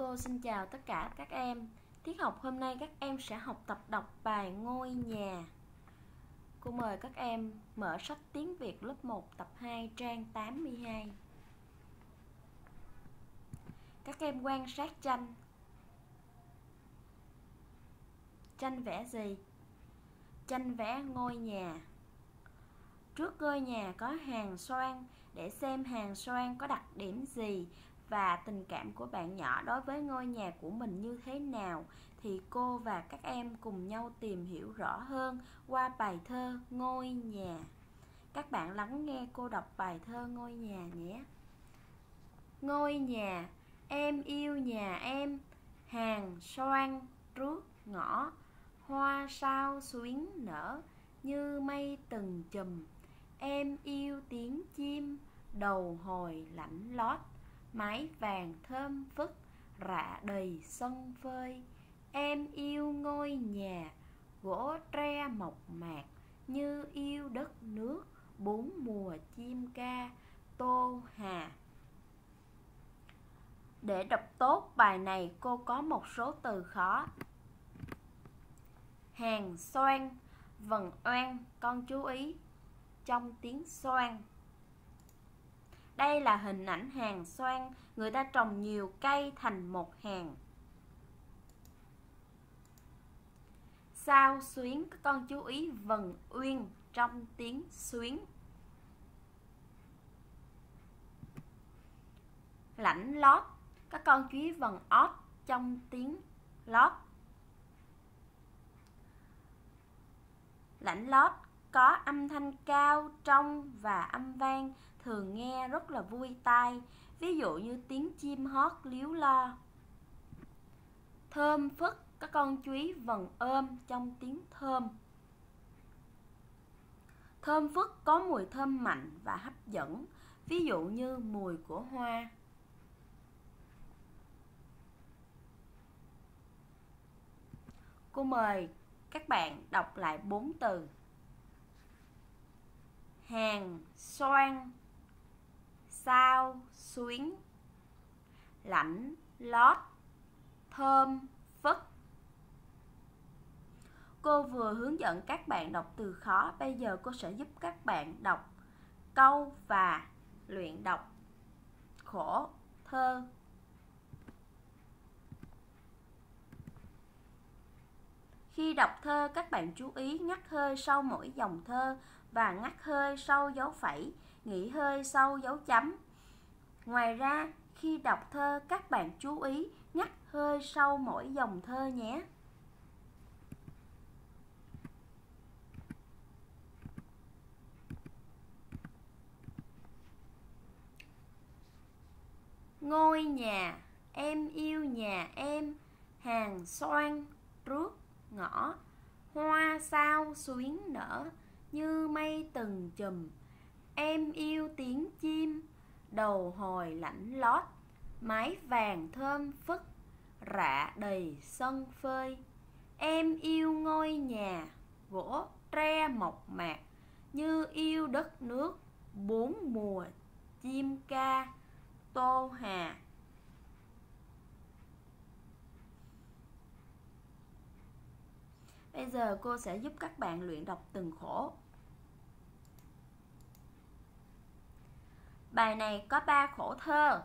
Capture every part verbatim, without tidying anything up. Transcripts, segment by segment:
Cô xin chào tất cả các em. Tiết học hôm nay các em sẽ học tập đọc bài Ngôi Nhà. Cô mời các em mở sách tiếng Việt lớp một tập hai trang tám mươi hai. Các em quan sát tranh. Tranh vẽ gì? Tranh vẽ ngôi nhà. Trước ngôi nhà có hàng xoan. Để xem hàng xoan có đặc điểm gì và tình cảm của bạn nhỏ đối với ngôi nhà của mình như thế nào thì cô và các em cùng nhau tìm hiểu rõ hơn qua bài thơ Ngôi Nhà. Các bạn lắng nghe cô đọc bài thơ Ngôi Nhà nhé. Ngôi nhà, em yêu nhà em, hàng xoan trước ngõ, hoa sao xuyến nở như mây từng chùm. Em yêu tiếng chim, đầu hồi lạnh lót, mái vàng thơm phức, rạ đầy sân phơi. Em yêu ngôi nhà, gỗ tre mộc mạc, như yêu đất nước, bốn mùa chim ca. Tô Hà. Để đọc tốt bài này cô có một số từ khó. Hàng xoan, vần oan, con chú ý trong tiếng xoan. Đây là hình ảnh hàng xoan, người ta trồng nhiều cây thành một hàng. Sao xuyến, các con chú ý vần uyên trong tiếng xuyến. Lạnh lót, các con chú ý vần ót trong tiếng lót. Lạnh lót có âm thanh cao, trong và âm vang, thường nghe rất là vui tai, ví dụ như tiếng chim hót líu lo. Thơm phức, các con chú ý vần ôm trong tiếng thơm. Thơm phức có mùi thơm mạnh và hấp dẫn, ví dụ như mùi của hoa. Cô mời các bạn đọc lại bốn từ. Hàng xoan, sao xuyến, lạnh lót, thơm phức. Cô vừa hướng dẫn các bạn đọc từ khó, bây giờ cô sẽ giúp các bạn đọc câu và luyện đọc khổ thơ. Khi đọc thơ, các bạn chú ý ngắt hơi sau mỗi dòng thơ và ngắt hơi sau dấu phẩy, nghỉ hơi sau dấu chấm. Ngoài ra, khi đọc thơ, các bạn chú ý ngắt hơi sau mỗi dòng thơ nhé. Ngôi nhà, em yêu nhà em, hàng xoan trước ngõ, hoa sao xuyến nở như mây từng chùm. Em yêu tiếng chim, đầu hồi lạnh lót, mái vàng thơm phức, rạ đầy sân phơi. Em yêu ngôi nhà, gỗ tre mộc mạc, như yêu đất nước, bốn mùa chim ca. Tô Hà. Bây giờ cô sẽ giúp các bạn luyện đọc từng khổ. Bài này có ba khổ thơ.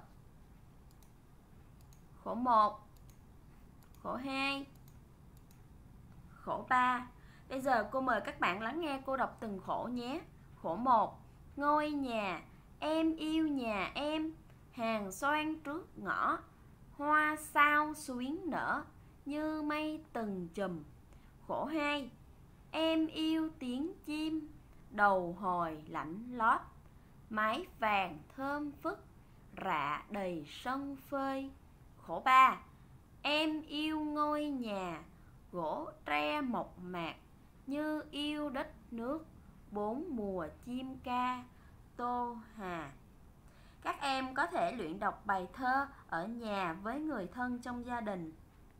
Khổ một, khổ hai, khổ ba. Bây giờ cô mời các bạn lắng nghe cô đọc từng khổ nhé. Khổ một. Ngôi nhà, em yêu nhà em, hàng xoan trước ngõ, hoa sao xuyến nở như mây từng chùm. Khổ hai. Em yêu tiếng chim, đầu hồi lạnh lót, mái vàng thơm phức, rạ đầy sân phơi. Khổ ba. Em yêu ngôi nhà, gỗ tre mộc mạc, như yêu đất nước, bốn mùa chim ca. Tô Hà. Các em có thể luyện đọc bài thơ ở nhà với người thân trong gia đình.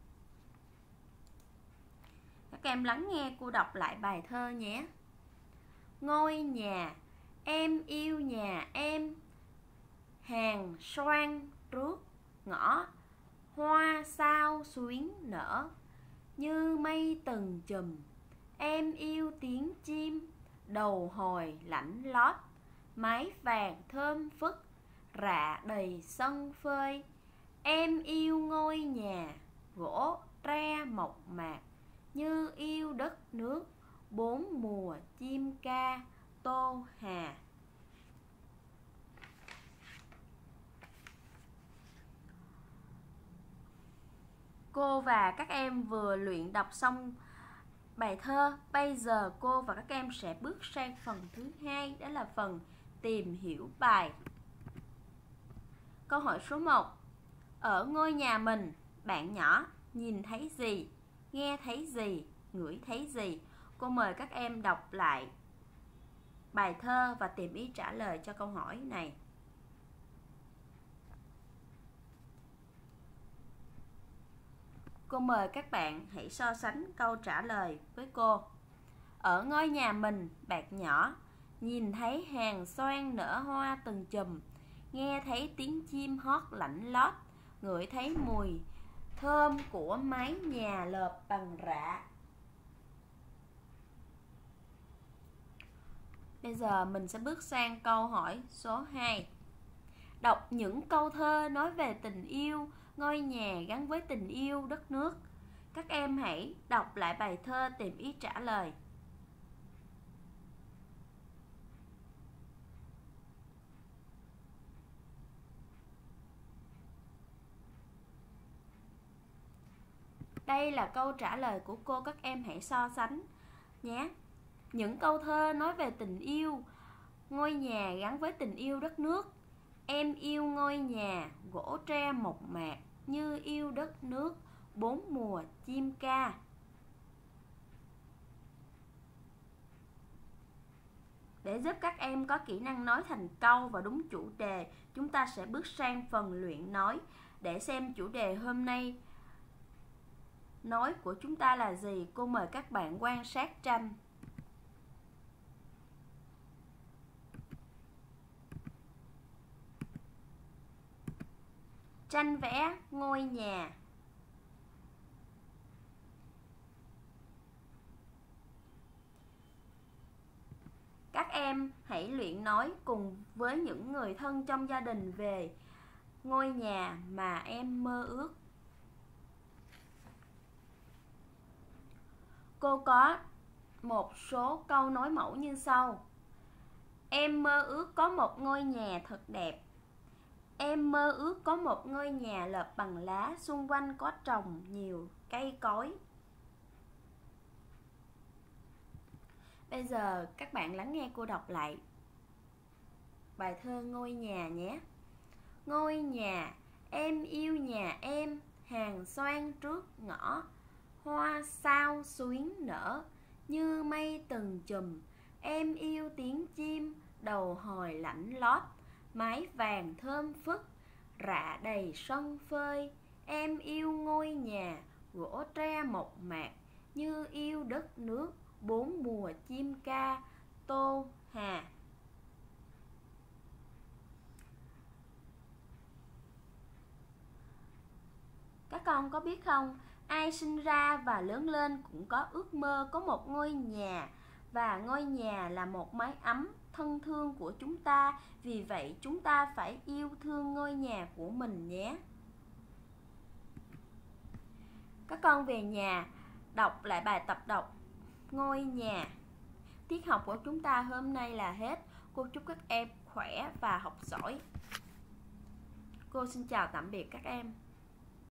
Các em lắng nghe cô đọc lại bài thơ nhé. Ngôi nhà, em yêu nhà em, hàng xoan trước ngõ, hoa sao xuyến nở, như mây từng chùm. Em yêu tiếng chim, đầu hồi lạnh lót. Mái vàng thơm phức, rạ đầy sân phơi. Em yêu ngôi nhà, gỗ tre mộc mạc, như yêu đất nước, bốn mùa chim ca. Tô Hà. Cô và các em vừa luyện đọc xong bài thơ. Bây giờ cô và các em sẽ bước sang phần thứ hai, đó là phần tìm hiểu bài. Câu hỏi số một. Ở ngôi nhà mình, bạn nhỏ nhìn thấy gì, nghe thấy gì, ngửi thấy gì? Cô mời các em đọc lại bài thơ và tìm ý trả lời cho câu hỏi này. Cô mời các bạn hãy so sánh câu trả lời với cô. Ở ngôi nhà mình, bạn nhỏ nhìn thấy hàng xoan nở hoa từng chùm, nghe thấy tiếng chim hót lạnh lót, ngửi thấy mùi thơm của mái nhà lợp bằng rạ. Bây giờ mình sẽ bước sang câu hỏi số hai. Đọc những câu thơ nói về tình yêu, ngôi nhà gắn với tình yêu đất nước. Các em hãy đọc lại bài thơ tìm ý trả lời. Đây là câu trả lời của cô, các em hãy so sánh nhé. Những câu thơ nói về tình yêu, ngôi nhà gắn với tình yêu đất nước. Em yêu ngôi nhà, gỗ tre mộc mạc, như yêu đất nước, bốn mùa chim ca. Để giúp các em có kỹ năng nói thành câu và đúng chủ đề, chúng ta sẽ bước sang phần luyện nói. Để xem chủ đề hôm nay nói của chúng ta là gì, cô mời các bạn quan sát tranh. Tranh vẽ ngôi nhà. Các em hãy luyện nói cùng với những người thân trong gia đình về ngôi nhà mà em mơ ước. Cô có một số câu nói mẫu như sau. Em mơ ước có một ngôi nhà thật đẹp. Em mơ ước có một ngôi nhà lợp bằng lá, xung quanh có trồng nhiều cây cối. Bây giờ các bạn lắng nghe cô đọc lại bài thơ Ngôi nhà nhé. Ngôi nhà, em yêu nhà em, hàng xoan trước ngõ. Hoa sao xuyến nở, như mây từng chùm. Em yêu tiếng chim, đầu hồi lạnh lót. Mái vàng thơm phức, rạ đầy sân phơi. Em yêu ngôi nhà, gỗ tre mộc mạc, như yêu đất nước, bốn mùa chim ca. Tô Hà. Các con có biết không, ai sinh ra và lớn lên cũng có ước mơ có một ngôi nhà. Và ngôi nhà là một mái ấm thân thương của chúng ta. Vì vậy chúng ta phải yêu thương ngôi nhà của mình nhé. Các con về nhà đọc lại bài tập đọc Ngôi nhà. Tiết học của chúng ta hôm nay là hết. Cô chúc các em khỏe và học giỏi. Cô xin chào tạm biệt các em.